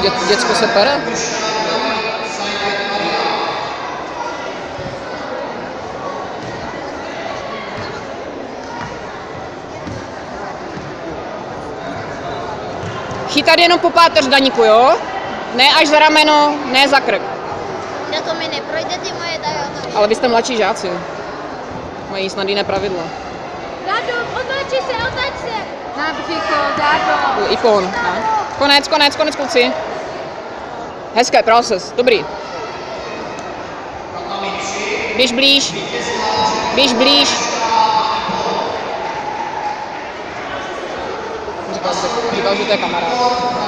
Děcko se pere? Chytat jenom po páteř, Daníku, jo? Ne až za rameno, ne za krk. Na to mi neprojde ty moje dajoty. Ale vy jste mladší žáci. Mají snad jiné pravidla. Dádo, otoč se! Na břicho, Dádo. Ikon. Konec, kluci. Hezké, proces, dobrý. Běž blíž. Říkal, že to je kamarád.